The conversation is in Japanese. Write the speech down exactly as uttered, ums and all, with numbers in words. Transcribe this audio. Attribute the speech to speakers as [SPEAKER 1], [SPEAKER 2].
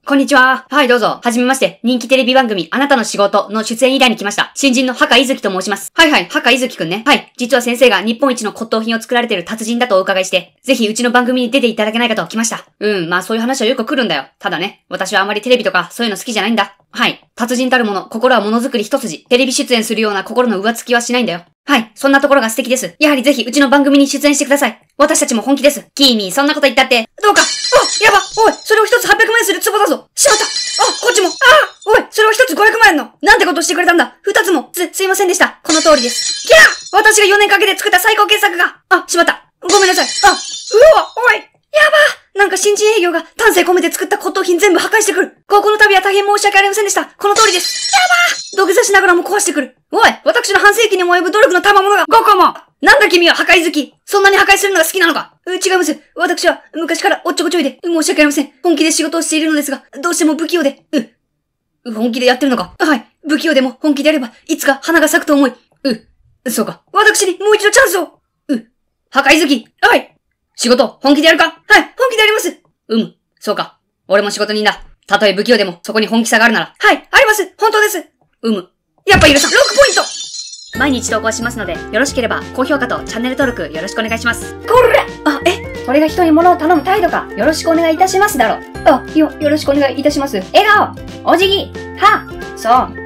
[SPEAKER 1] こんにちは。はい、どうぞ。はじめまして。人気テレビ番組、あなたの仕事の出演依頼に来ました。新人の墓いずきと申します。はいはい、墓いずきくんね。はい。実は先生が日本一の骨董品を作られている達人だとお伺いして、ぜひうちの番組に出ていただけないかと来ました。うん、まあそういう話はよく来るんだよ。ただね、私はあまりテレビとかそういうの好きじゃないんだ。はい。達人たるもの、心はものづくり一筋。テレビ出演するような心の上付きはしないんだよ。はい。そんなところが素敵です。やはりぜひうちの番組に出演してください。私たちも本気です。キーミー、そんなこと言ったって。どうか。あ、やば。おい、それを一つはっぴゃくまん円する壺だぞ。しまった。あ、こっちも。あおい、それを一つごひゃくまん円の。なんてことしてくれたんだ。二つも。す、すいませんでした。この通りです。キャー私がよねんかけて作った最高傑作が。あ、しまった。ごめんなさい。あ、うわ、おい。やばなんか新人営業が丹精込めて作った骨董品全部破壊してくる。ここの度は大変申し訳ありませんでした。この通りです。やば土下座しながらも壊してくる。おい、私の半世紀にも及ぶ努力の賜物がごこも。なんだ君は破壊好き。そんなに破壊するのが好きなのか。う、違います。私は昔からおっちょこちょいで申し訳ありません。本気で仕事をしているのですが、どうしても不器用で。う、本気でやってるのか。はい。不器用でも本気でやれば、いつか花が咲くと思い。う、そうか。私にもう一度チャンスを。う、破壊好き。はい。仕事、本気でやるか。はい、本気でやります。うむ、そうか。俺も仕事人だ。たとえ不器用でも、そこに本気さがあるなら。はい、あります。本当です。うむ。やっぱ許さん。ろくポイント毎日投稿しますので、よろしければ高評価とチャンネル登録よろしくお願いします。こらあ、え、それが人に物を頼む態度か。よろしくお願いいたしますだろ。あ、よ、よろしくお願いいたします。笑顔お辞儀はそう。